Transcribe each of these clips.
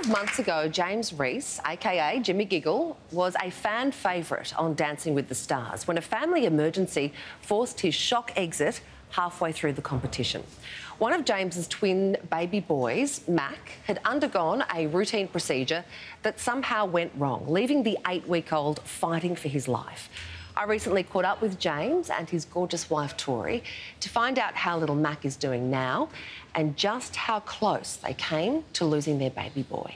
12 months ago, James Rees, a.k.a. Jimmy Giggle, was a fan favourite on Dancing with the Stars when a family emergency forced his shock exit halfway through the competition. One of James's twin baby boys, Mac, had undergone a routine procedure that somehow went wrong, leaving the 8-week-old fighting for his life. I recently caught up with James and his gorgeous wife, Tori, to find out how little Mac is doing now and just how close they came to losing their baby boy.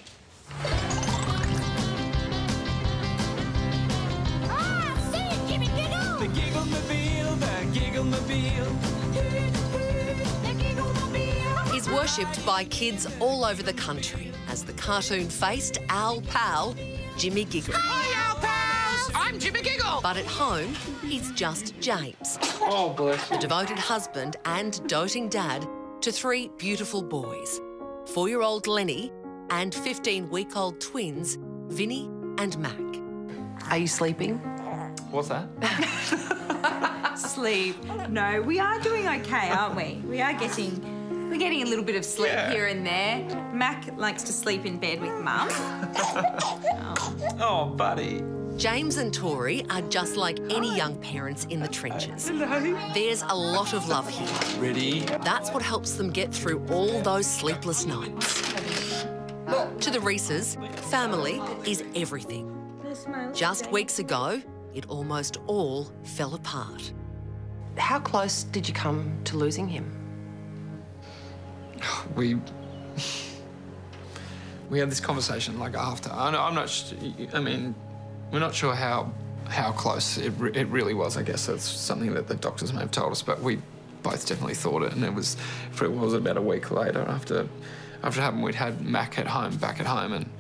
Ah, see it, Jimmy Giggle! The Giggle-mobile, the Giggle-mobile. The Giggle-mobile. He's worshipped by kids all over the country as the cartoon-faced owl pal, Jimmy Giggle. Hi, owl pals! I'm Jimmy Giggle! But at home, he's just James. Oh, bless you. The devoted husband and doting dad to 3 beautiful boys, 4-year-old Lenny and 15-week-old twins, Vinny and Mac. Are you sleeping? What's that? Sleep. No, we are doing okay, aren't we? We're getting a little bit of sleep here and there. Mac likes to sleep in bed with Mum. Oh, buddy. James and Tori are just like any young parents in the trenches. Hello. There's a lot of love here. Ready? That's what helps them get through all those sleepless nights. To the Reeses, family is everything. Just weeks ago, it almost all fell apart. How close did you come to losing him? We had this conversation like after. I'm not. I mean, we're not sure how close it really was. I guess that's something that the doctors may have told us, but we both definitely thought it. And it was about a week later after it happened. We'd had Mac back at home, and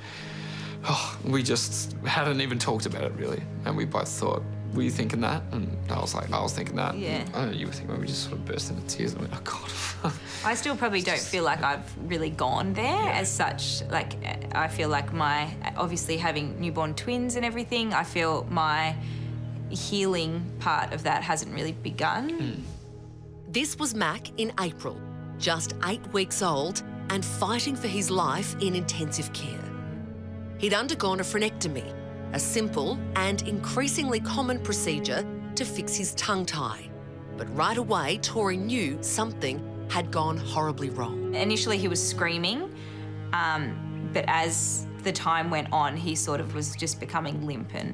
we just hadn't even talked about it really. And we both thought, were you thinking that? And I was thinking that. Yeah. I don't know, you were thinking. We just sort of burst into tears. And went, oh God. I still probably don't feel like I've really gone there as such. Like, I feel like obviously having newborn twins and everything, I feel my healing part of that hasn't really begun. This was Mac in April, just 8 weeks old and fighting for his life in intensive care. He'd undergone a frenectomy, a simple and increasingly common procedure to fix his tongue tie. But right away, Tori knew something had gone horribly wrong. Initially, he was screaming, but as the time went on, he sort of was just becoming limp and,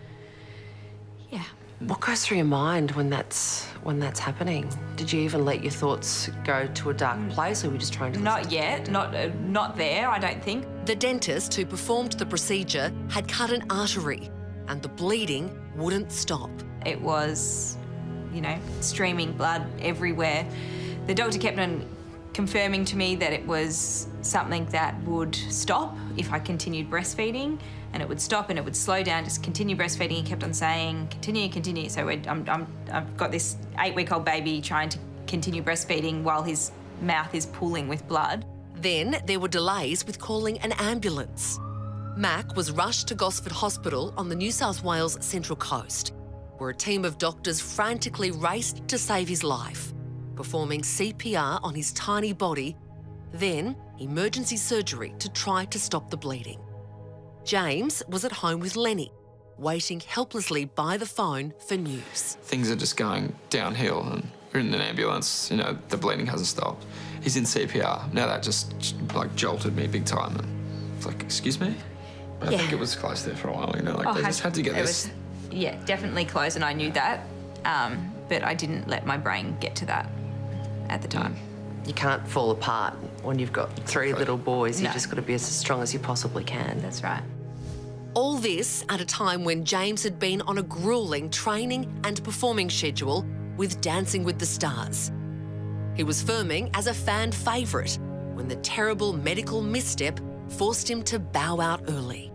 yeah. What goes through your mind when that's happening? Did you even let your thoughts go to a dark place, or were you just trying to... Not yet, not there, I don't think. The dentist who performed the procedure had cut an artery and the bleeding wouldn't stop. It was, you know, streaming blood everywhere. The doctor kept on confirming to me that it was something that would stop if I continued breastfeeding, and it would stop and it would slow down, just continue breastfeeding. He kept on saying, continue, continue. So I've got this 8-week-old baby trying to continue breastfeeding while his mouth is pooling with blood. Then there were delays with calling an ambulance. Mac was rushed to Gosford Hospital on the New South Wales Central Coast, where a team of doctors frantically raced to save his life, performing CPR on his tiny body, then emergency surgery to try to stop the bleeding. James was at home with Lenny, waiting helplessly by the phone for news. Things are just going downhill, and we're in an ambulance. You know, the bleeding hasn't stopped. He's in CPR. Now that just like jolted me big time. And it's like, excuse me? But I think it was close there for a while. You know, like they just had to get this. Yeah, definitely close, and I knew that, but I didn't let my brain get to that at the time. You can't fall apart when you've got 3 little boys. You've just got to be as strong as you possibly can. That's right. All this at a time when James had been on a gruelling training and performing schedule with Dancing with the Stars. He was firming as a fan favourite when the terrible medical misstep forced him to bow out early.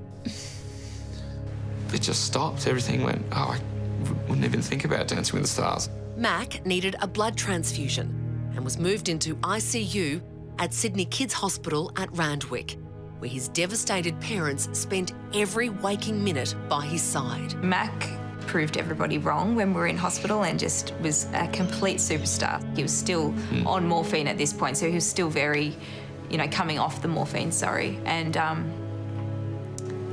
It just stopped. Everything went, I wouldn't even think about Dancing with the Stars. Mac needed a blood transfusion and was moved into ICU at Sydney Kids Hospital at Randwick, where his devastated parents spent every waking minute by his side. Mac proved everybody wrong when we were in hospital and just was a complete superstar. He was still on morphine at this point, so he was still very, you know, coming off the morphine, and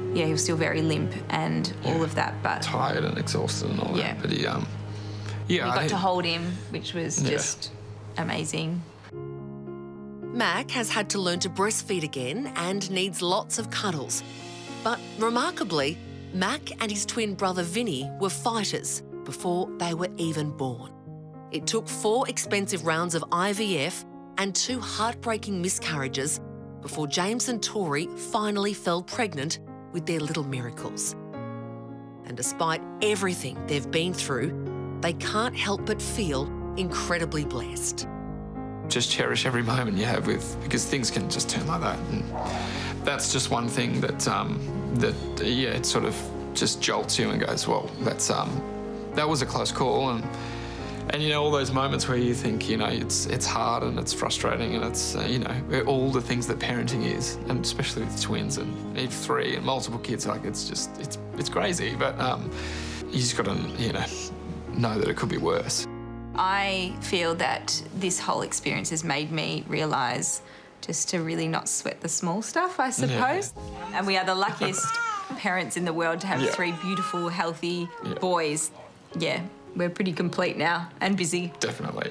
yeah, he was still very limp and all of that, but tired and exhausted and all that. But he, we got to hold him, which was just amazing. Mac has had to learn to breastfeed again and needs lots of cuddles. But remarkably, Mac and his twin brother Vinny were fighters before they were even born. It took 4 expensive rounds of IVF and 2 heartbreaking miscarriages before James and Tori finally fell pregnant with their little miracles. And despite everything they've been through, they can't help but feel incredibly blessed. Just cherish every moment you have because things can just turn like that. And that's just one thing that, it sort of just jolts you and goes, well, that was a close call. And you know, all those moments where you think, you know, it's hard and it's frustrating and it's, you know, all the things that parenting is, and especially with twins and 3 and multiple kids, like it's crazy. But you just got to, you know that it could be worse. I feel that this whole experience has made me realise just to really not sweat the small stuff, I suppose. Yeah. And we are the luckiest parents in the world to have 3 beautiful, healthy boys. Yeah. We're pretty complete now and busy. Definitely.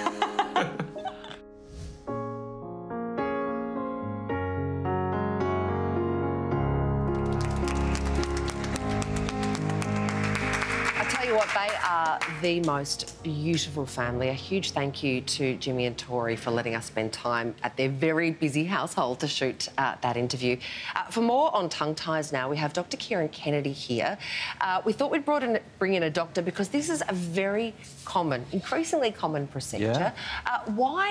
What, they are the most beautiful family. A huge thank you to Jimmy and Tori for letting us spend time at their very busy household to shoot that interview. For more on tongue ties now, we have Dr. Kieran Kennedy here. We thought we'd bring in a doctor because this is a very common, increasingly common procedure. Yeah.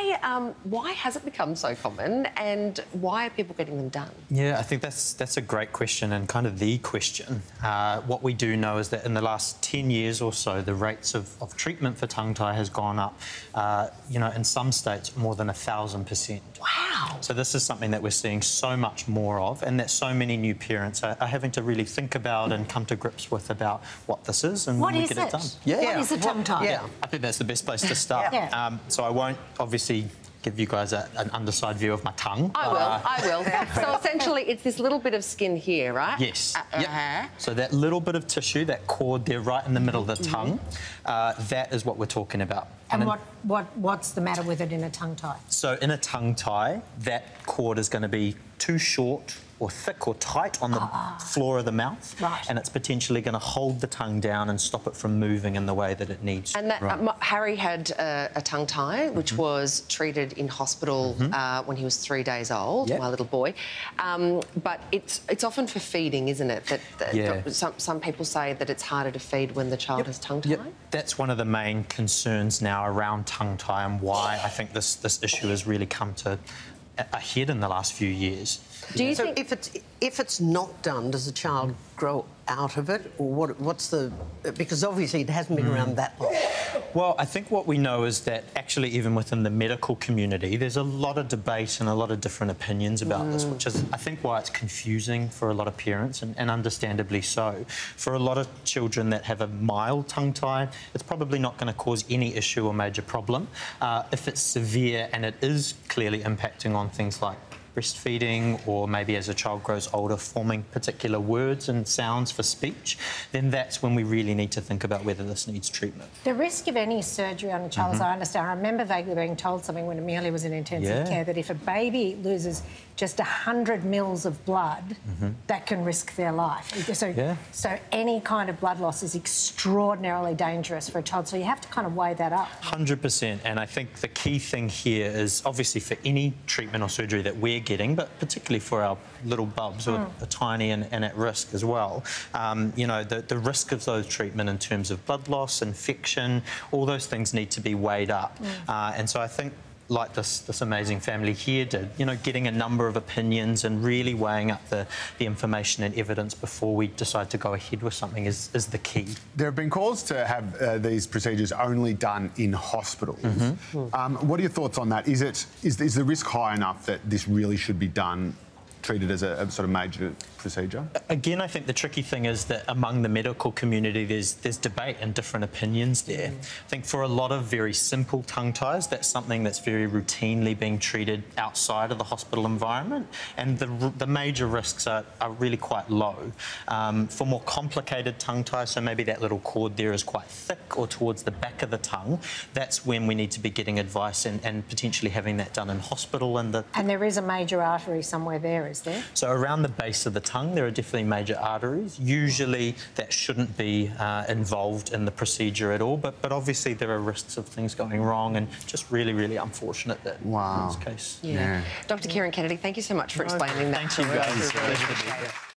Why has it become so common and why are people getting them done? Yeah, I think that's a great question and kind of the question. What we do know is that in the last 10 years or so, the rates of treatment for tongue tie has gone up, you know, in some states more than 1,000%. Wow. So this is something that we're seeing so much more of and that so many new parents are having to really think about and come to grips with about what this is and what we is get it? it done. What is a tongue tie? Yeah, I think that's the best place to start. So I won't obviously give you guys an underside view of my tongue. I will. So essentially it's this little bit of skin here, right? Yes. So that little bit of tissue, that cord there right in the middle of the tongue, that is what we're talking about. And what's the matter with it in a tongue tie? So in a tongue tie, that cord is going to be too short or thick or tight on the floor of the mouth, and it's potentially going to hold the tongue down and stop it from moving in the way that it needs to. And Harry had a tongue tie, which was treated in hospital when he was 3 days old, my little boy. But it's often for feeding, isn't it? That some people say that it's harder to feed when the child has tongue tie. That's one of the main concerns now around tongue tie and why I think this issue has really come to a head in the last few years. Do you think if it's not done, does the child grow out of it, or what's the? Because obviously it hasn't been around that long. Well, I think what we know is that actually even within the medical community, there's a lot of debate and a lot of different opinions about this, which is, I think, why it's confusing for a lot of parents, and understandably so. For a lot of children that have a mild tongue tie, it's probably not going to cause any issue or major problem. If it's severe and it is clearly impacting on things like breastfeeding, or maybe as a child grows older forming particular words and sounds for speech, then that's when we really need to think about whether this needs treatment. The risk of any surgery on a child, as I understand, I remember vaguely being told something when Amelia was in intensive care, that if a baby loses just 100 mils of blood, that can risk their life. So any kind of blood loss is extraordinarily dangerous for a child, so you have to kind of weigh that up. 100%, and I think the key thing here is obviously for any treatment or surgery that we're getting, but particularly for our little bubs who are tiny and at risk as well, you know, the risk of those treatment in terms of blood loss, infection, all those things need to be weighed up. And so I think, like this amazing family here did, you know, getting a number of opinions and really weighing up the information and evidence before we decide to go ahead with something is the key. There have been calls to have these procedures only done in hospitals. What are your thoughts on that? Is the risk high enough that this really should be done treated as a sort of major procedure? Again, I think the tricky thing is that among the medical community, there's debate and different opinions there. I think for a lot of very simple tongue ties, that's something that's very routinely being treated outside of the hospital environment, and the major risks are really quite low. For more complicated tongue ties, so maybe that little cord there is quite thick or towards the back of the tongue, that's when we need to be getting advice and potentially having that done in hospital. And there is a major artery somewhere there, is there? So around the base of the tongue, there are definitely major arteries. Usually that shouldn't be involved in the procedure at all, but obviously there are risks of things going wrong, and just really, really unfortunate that in this case. Yeah. Dr. Kerri-Anne Kennedy, thank you so much for explaining that. Thank you guys.